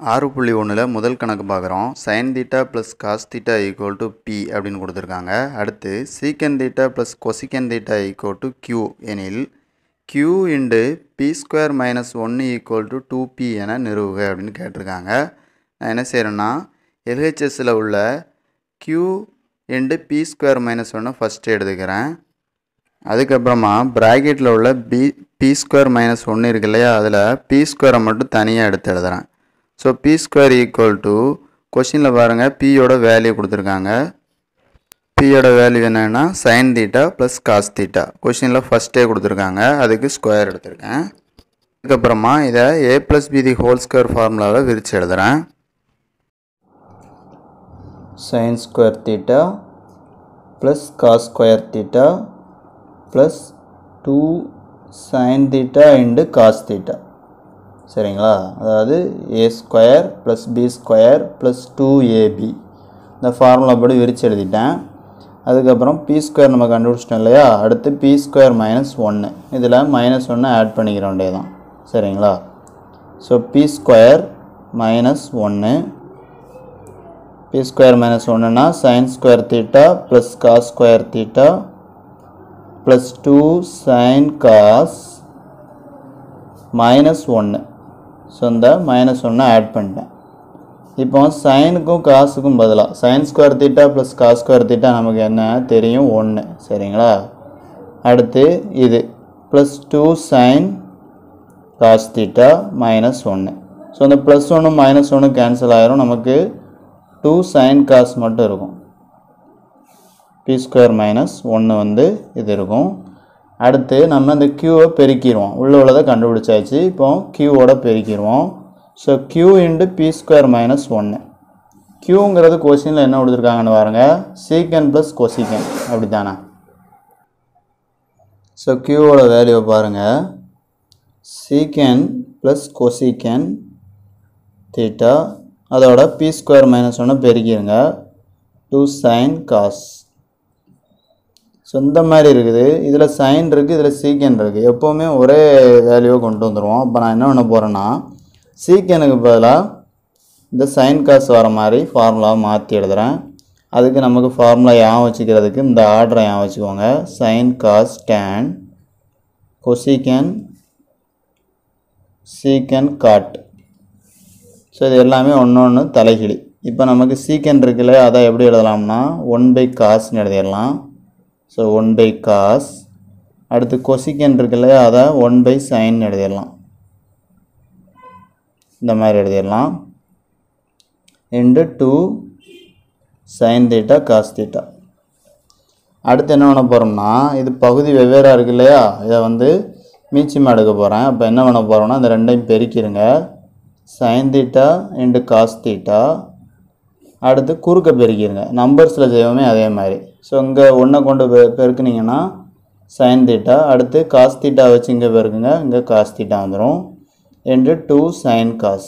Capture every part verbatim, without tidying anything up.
ஆறு புள்ளி ஒன்றில் முதல் கணக்கு பார்க்குறோம். Sine theta plus cos theta equal to B அப்படின்னு கொடுத்துருக்காங்க. அடுத்து secant theta plus cosecant theta equal to Q எனில் Q into B square minus ஒன்று ஈக்குவல் டு டூ பி என நிறுவுக அப்படின்னு கேட்டிருக்காங்க. நான் என்ன செய்கிறேன்னா எல்ஹெச்எஸில் உள்ள Q into B square minus ஒன்று ஃபஸ்ட்டு எடுத்துக்கிறேன். அதுக்கப்புறமா ப்ராக்கெட்டில் உள்ள பி பி ஸ்கொயர் மைனஸ் ஒன்று இருக்கு இல்லையா, அதில் பி ஸ்கொயரை மட்டும் தனியாக எடுத்து எழுதுகிறேன். So B square equal to கொஷினில் பாருங்கள் பியோட வேல்யூ கொடுத்துருக்காங்க. பியோட வேல்யூ என்னென்னா sine theta plus cos theta கொஷினில் ஃபஸ்ட்டே கொடுத்துருக்காங்க, அதுக்கு ஸ்கொயர் எடுத்திருக்கேன். அதுக்கப்புறமா இதை A plus B the whole square ஃபார்முலாவை விரித்து எழுதுகிறேன். sin square theta plus cos square theta plus two sin theta into cos theta. சரிங்களா, அதாவது a square plus B square plus two AB இந்த ஃபார்முலா படி விரித்து எழுதிட்டேன். அதுக்கப்புறம் பி ஸ்கொயர் நம்ம கண்டுபிடிச்சிட்டோம் இல்லையா, அடுத்து பி ஸ்கொயர் மைனஸ் ஒன்று, இதில் மைனஸ் ஒன்று ஆட் பண்ணிக்கிற வேண்டியது தான். சரிங்களா, ஸோ பி ஸ்கொயர் மைனஸ் ஒன்று, பி ஸ்கொயர் மைனஸ் ஒன்றுனா sine square theta plus cos square theta plus two sine cos minus ஒன்று. ஸோ இந்த மைனஸ் ஒன்று ஆட் பண்ணிட்டேன். இப்போ சைனுக்கும் காசுக்கும் பதிலாக sine square theta plus cos square theta நமக்கு என்ன தெரியும், ஒன்று. சரிங்களா, அடுத்து இது plus two sine cos theta minus ஒன்று. ஸோ இந்த ப்ளஸ் ஒன்று மைனஸ் ஒன்று கேன்சல் ஆகிரும், நமக்கு டூ சைன் காஸ் மட்டும் இருக்கும். பி ஸ்கொயர் மைனஸ் ஒன்று வந்து இது இருக்கும். அடுத்து நம்ம இந்த க்யூவை பெருக்கிடுவோம், உள்ள உள்ளதை கண்டுபிடிச்சாச்சு. இப்போ க்யூவோட பெருக்கிடுவோம். So Q into B square minus ஒன்று. க்யூங்கிறது கொஸ்டினில் என்ன கொடுத்துருக்காங்கன்னு பாருங்கள், சீக்கன் ப்ளஸ் கொசிக்கன், அப்படி தானே. ஸோ க்யூவோட வேல்யூவை பாருங்கள், சீக்கன் ப்ளஸ் கொசிக்கன் தீட்டா, அதோட பி ஸ்கொயர் மைனஸ் ஒன்று பெருக்கிடுங்க, டூ சைன் காஸ். ஸோ இந்த மாதிரி இருக்குது, இதில் சைன் இருக்குது, இதில் சீக்கன் இருக்குது. எப்போவுமே ஒரே வேல்யூவை கொண்டு வந்துடுவோம். இப்போ நான் என்ன பண்ண போகிறேன்னா சீக்கனுக்கு பதிலாக இந்த சைன் காஸ் வர மாதிரி ஃபார்முலாவை மாற்றி எழுதுகிறேன். அதுக்கு நமக்கு ஃபார்முலா ஞாபகம் வச்சுக்கிறதுக்கு இந்த ஆர்டரை ஞாபகம் வச்சுக்கோங்க, சைன் காஸ் டேன் கொசிக்கன் சீக்கன் காட். ஸோ இது எல்லாமே ஒன்று ஒன்று தலைகிழி. இப்போ நமக்கு சீக்கன் இருக்குல்ல, அதை எப்படி எழுதலாம்னா ஒன் பை காஸ்ன்னு எழுதிடலாம். So one by cos. அடுத்து கொசிக்கன் இருக்குல்ல, அதை ஒன் பை சைன் எழுதிடலாம், இந்த மாதிரி எழுதிடலாம். Into two sine theta cos theta. அடுத்து என்ன பண்ண போகிறோம்னா இது பகுதி வெவ்வேறாக இருக்கு இல்லையா, இதை வந்து மீச்சமாக எடுக்க போகிறேன். அப்போ என்ன பண்ண போகிறோம்னா இந்த ரெண்டையும் பெருக்கிடுங்க, sine theta into cos theta. அடுத்து குறுக்க பெருக்கிடுங்க, நம்பர்ஸில் செய்வோமே அதே மாதிரி. ஸோ இங்கே ஒன்றை கொண்டு பெ பெருக்குனிங்கன்னா சைன் தீட்டா, அடுத்து காஸ் தீட்டா வச்சு இங்கே பெருக்குங்க, இங்கே காஸ் தீட்டா வந்துடும், இன்டு டூ சைன் காஸ்,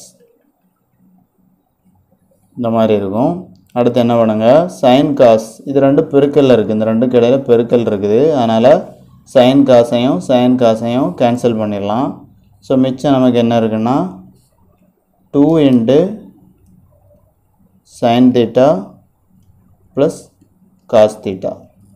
இந்த மாதிரி இருக்கும். அடுத்து என்ன பண்ணுங்க, சைன் காஸ், இது ரெண்டு பெருக்கல்ல இருக்குது, இந்த ரெண்டுக்கு இடையில பெருக்கல் இருக்குது, அதனால் சைன் காசையும் சைன் காசையும் கேன்சல் பண்ணிடலாம். ஸோ மிச்சம் நமக்கு என்ன இருக்குன்னா two into sine theta plus cos theta.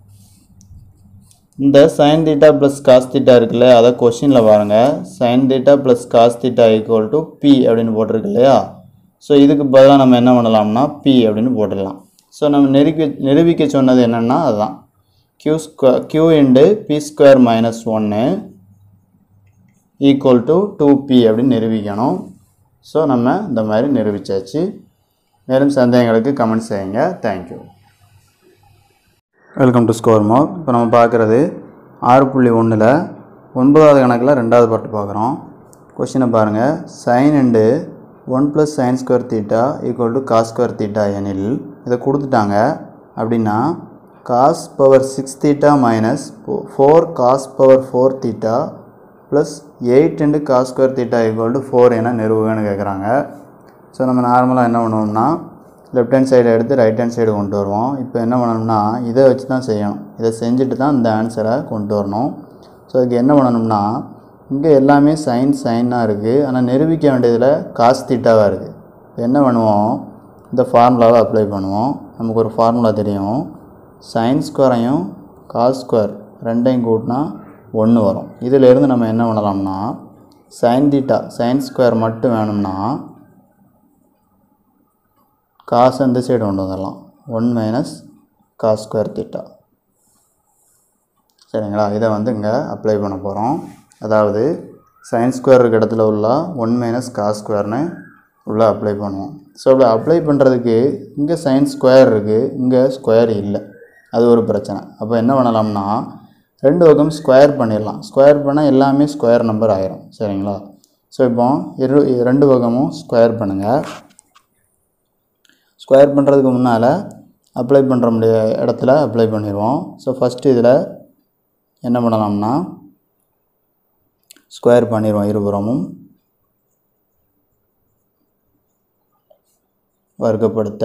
இந்த sine theta plus cos theta இருக்குல்ல, அதை கொஷினில் பாருங்கள், sine theta plus cos theta equal to B அப்படின்னு போட்டிருக்கு இல்லையா. ஸோ இதுக்கு பதிலாக நம்ம என்ன பண்ணலாம்னா பி அப்படின்னு போட்டுடலாம். ஸோ நம்ம நிரூபி நிரூபிக்க சொன்னது என்னென்னா அதுதான், க்யூ ஸ்கொ Q into B square minus ஒன்று ஈக்குவல் டு டூ பி அப்படின்னு நிரூபிக்கணும். ஸோ நம்ம இந்த மாதிரி நிரூபித்தாச்சு. மேலும் சந்தேகங்களுக்கு கமெண்ட் செய்யுங்க. Thank you. Welcome to Score Mark. இப்போ நம்ம பார்க்குறது ஆறு புள்ளி ஒன்றில் ஒன்பதாவது கணக்கில் ரெண்டாவது பாட்டு பார்க்குறோம். கொஸ்டினை பாருங்கள், sine into one plus sine square theta equal to cos square theta எனில் இதை கொடுத்துட்டாங்க. அப்படின்னா cos power six theta minus four cos power four theta plus eight into cos square theta equal to four என நிறுவுகன்னு கேட்குறாங்க. So நம்ம நார்மலாக என்ன பண்ணுவோம்னா லெஃப்ட் ஹேண்ட் சைடை எடுத்து ரைட் ஹேண்ட் சைடு கொண்டு வருவோம். இப்போ என்ன பண்ணணும்னா இதை வச்சு தான் செய்யணும், இதை செஞ்சுட்டு தான் இந்த ஆன்சரை கொண்டு வரணும். ஸோ அதுக்கு என்ன பண்ணணும்னா இங்கே எல்லாமே சைன் சைனாக இருக்குது, ஆனால் நிரூபிக்க வேண்டியதில் காஸ் தீட்டாவாக இருக்குது. என்ன பண்ணுவோம், இந்த ஃபார்முலாவை அப்ளை பண்ணுவோம். நமக்கு ஒரு ஃபார்முலா தெரியும், சைன் ஸ்கொயரையும் காஸ் ஸ்கொயர் ரெண்டையும் கூட்டினா ஒன்று வரும். இதிலேருந்து நம்ம என்ன பண்ணலாம்னா சைன் தீட்டா சைன் ஸ்கொயர் மட்டும் வேணும்னா காசு அந்த சைடு கொண்டு வந்துடலாம், one minus cos square theta. சரிங்களா, இதை வந்து இங்கே அப்ளை பண்ண போகிறோம். அதாவது சைன் ஸ்கொயர் இருக்க இடத்துல உள்ள ஒன் மைனஸ் காஸ் ஸ்கொயர்னு உள்ளே அப்ளை பண்ணுவோம். ஸோ அப்படி அப்ளை பண்ணுறதுக்கு இங்கே சைன் ஸ்கொயர் இருக்குது, இங்கே ஸ்கொயர் இல்லை, அது ஒரு பிரச்சனை. அப்போ என்ன பண்ணலாம்னா ரெண்டு பக்கம் ஸ்கொயர் பண்ணிடலாம். ஸ்கொயர் பண்ணால் எல்லாமே ஸ்கொயர் நம்பர் ஆயிரும். சரிங்களா, ஸோ இப்போ இரு ரெண்டு பக்கமும் ஸ்கொயர் பண்ணுங்கள். ஸ்கொயர் பண்ணுறதுக்கு முன்னால் அப்ளை பண்ணுற முடிய இடத்துல அப்ளை பண்ணிடுவோம். ஸோ ஃபஸ்ட்டு இதில் என்ன பண்ணலாம்னா ஸ்கொயர் பண்ணிடுவோம், இருபுறமும் வர்க்கப்படுத்த.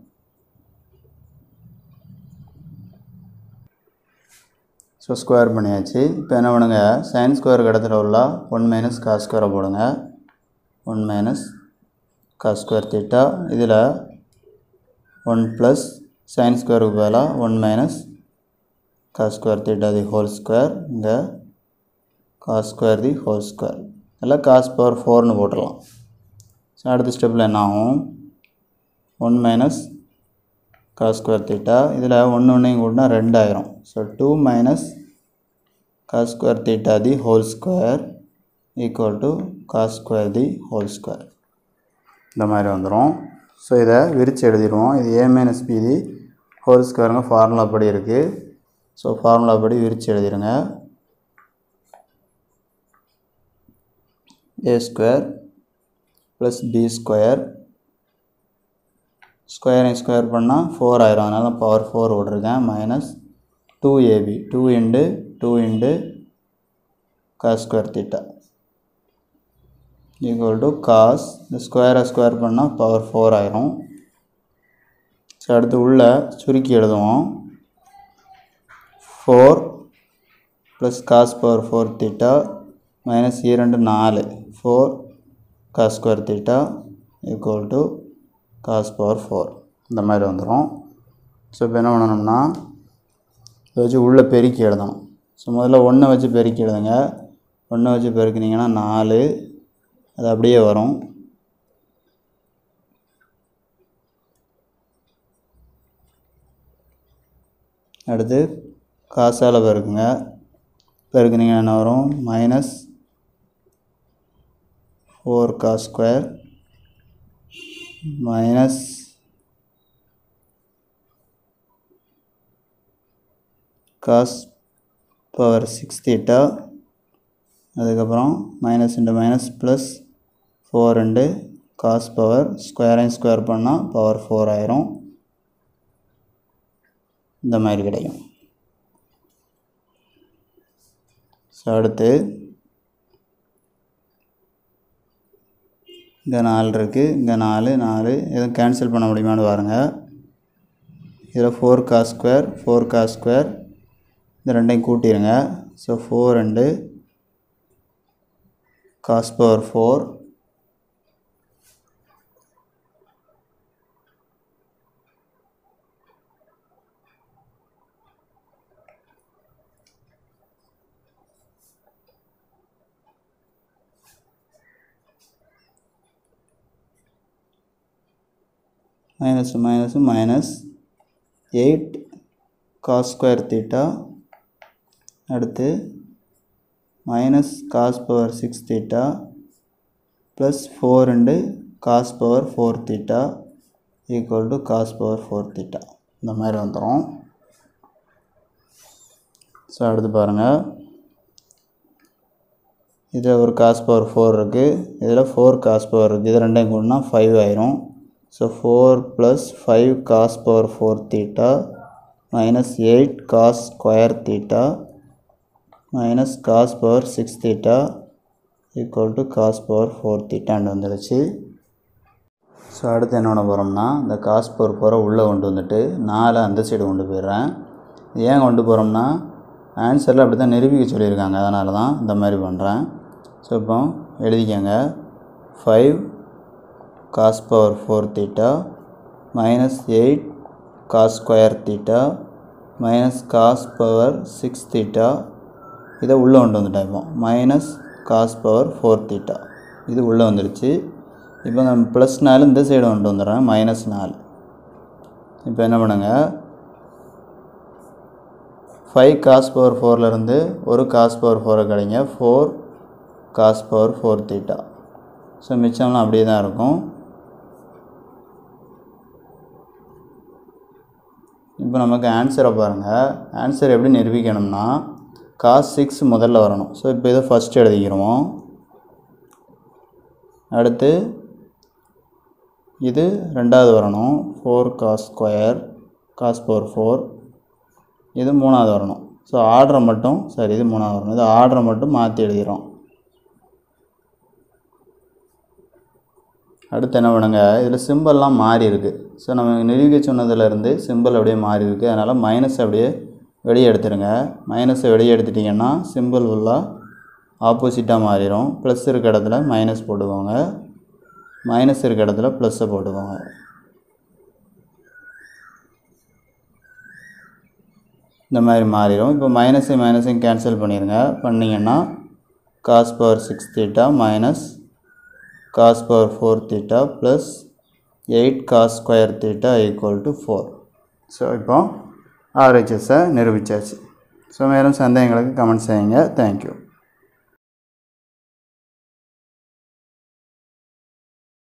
ஸோ ஸ்கொயர் பண்ணியாச்சு. இப்போ என்ன பண்ணுங்க, சைன் ஸ்கொயருக்கு இடத்துல உள்ள ஒன் மைனஸ் காஸ் ஸ்கொயரை போடுங்க, one minus cos square theta. இதில் ஒன் ப்ளஸ் சைன் ஸ்கொயருக்கு பதிலாக one minus cos square theta the whole square, இங்கே cos square the whole square, இல்லை காஸ் பவர் ஃபோர்னு போட்டுடலாம். ஸோ அடுத்த ஸ்டெப்பில் என்ன ஆகும், one minus cos square theta. இதில் ஒன்று ஒன்றையும் கூட்டினா ரெண்டு ஆயிரும். So two minus cos square theta the whole square equal to cos square the whole square. இந்த மாதிரி வந்துடும். ஸோ இதை விரித்து எழுதிடுவோம். இது A minus B the whole ஸ்கொயருங்க ஃபார்முலா படி இருக்குது. ஸோ ஃபார்முலா படி விரித்து எழுதிடுங்க. A square plus B square, ஸ்கொயரையும் ஸ்கொயர் பண்ணால் ஃபோர் ஆயிரும், அதனால பவர் ஃபோர் விட்ருக்கேன், minus two AB, two into two into cos square theta equal to cos, இந்த ஸ்கொயரை ஸ்கொயர் பண்ணால் பவர் ஃபோர் ஆயிரும். ஸோ அடுத்து உள்ள சுருக்கி எழுதுவோம், four plus cos power four theta minus இரண்டு நாலு, four cos square theta equal to cos power four. இந்த மாதிரி வந்துடும். ஸோ இப்போ என்ன பண்ணணும்னா இதை வச்சு உள்ளே பெருக்கி எழுதணும். ஸோ முதல்ல ஒன்றை வச்சு பெருக்கி எழுதுங்க. ஒன்றை வச்சு பெருக்கினீங்கன்னா நாலு, அது அப்படியே வரும். அடுத்து காசால் பெருக்குங்க. பெருக்குனீங்கன்னா என்ன வரும், minus four cos square minus cos power six theta, அதுக்கப்புறம் minus into minus plus four into cos power ஸ்கொயரையும் ஸ்கொயர் பண்ணால் பவர் ஃபோர் ஆயிரும். இந்த மாதிரி கிடைக்கும். ஸோ அடுத்து இங்கே நாலு இருக்குது, இங்கே நாலு நாலு எதுவும் கேன்சல் பண்ண முடியுமான்னு பாருங்கள். இதில் four cos square four cos square இந்த ரெண்டையும் கூட்டிடுங்க. ஸோ ஃபோர் ரெண்டு cos power four minus minus minus eight cos square theta, அடுத்து minus cos power six theta plus four into cos power four theta equal to cos power four theta. இந்த மாதிரி வந்துடும். So அடுத்து பாருங்கள், இதில் ஒரு cos power four இருக்குது, இதில் ஃபோர் காஸ் பவர் இருக்குது, இது ரெண்டையும் கூடனா ஃபைவ் ஆயிரும். So four plus five cos power four theta minus eight cos square theta minus cos power six theta equal to cos power four தீட்டான்னு வந்துடுச்சு. ஸோ அடுத்து என்ன பண்ண போகிறோம்னா இந்த காஸ் பவர் ஃபோரை உள்ளே கொண்டு வந்துட்டு நாலு அந்த சைடு கொண்டு போயிடுறேன். ஏன் கொண்டு போகிறோம்னா ஆன்சரில் அப்படி தான் நிரூபிக்க சொல்லியிருக்காங்க, அதனால தான் இந்த மாதிரி பண்ணுறேன். ஸோ இப்போ எழுதிக்கங்க, five cos power four theta minus eight cos square theta minus cos power six theta இதை உள்ளே கொண்டு வந்துட்டேன். இப்போ minus cos power four theta இது உள்ளே வந்துடுச்சு. இப்போ நம்ம ப்ளஸ் நாலு இந்த சைடு கொண்டு வந்துடுறேன், மைனஸ் நாலு. இப்போ என்ன பண்ணுங்க, ஃபைவ் காஸ் பவர் ஃபோர்லேருந்து ஒரு காஸ் பவர் ஃபோரை கழிங்க, four cos power four theta. So மிச்சம்லாம் அப்படியே தான் இருக்கும். இப்போ நமக்கு ஆன்சரை பாருங்கள். ஆன்சர் எப்படி நிரூபிக்கணும்னா காஸ் சிக்ஸ் முதல்ல வரணும். ஸோ இப்போ இதை ஃபஸ்ட் எழுதிக்கிறோம். அடுத்து இது ரெண்டாவது வரணும், four cos square cos power four. இது மூணாவது வரணும். ஸோ ஆர்டரை மட்டும் சரி இது மூணாவது வரணும். இது ஆர்டரை மட்டும் மாற்றி எழுதிக்கிறோம். அடுத்து என்ன பண்ணுங்க, இதில் சிம்பிள்லாம் மாறி இருக்குது. ஸோ நம்ம நிரூபிக்க சொன்னதுலேருந்து சிம்பிள் அப்படியே மாறி இருக்குது. அதனால் மைனஸ் அப்படியே வெளியே எடுத்துருங்க. மைனஸை வெளியே எடுத்துட்டிங்கன்னா சிம்பிள் ஃபுல்லாக ஆப்போசிட்டாக மாறிடும். ப்ளஸ் இருக்க இடத்துல மைனஸ் போட்டுக்கோங்க, மைனஸ் இருக்க இடத்துல ப்ளஸ்ஸை போட்டுக்கோங்க. இந்த மாதிரி மாறிடும். இப்போ மைனஸையும் மைனஸையும் கேன்சல் பண்ணிடுங்க. பண்ணிங்கன்னா cos power six theta minus cos power four theta plus eight cos square theta equal to four. So இப்போ ஆர்ஹெச்எஸ்ஸை நிரூபித்தாச்சு. ஸோ மேலும் சந்தேகங்களுக்கு கமெண்ட் செய்யுங்க. தேங்க்யூ.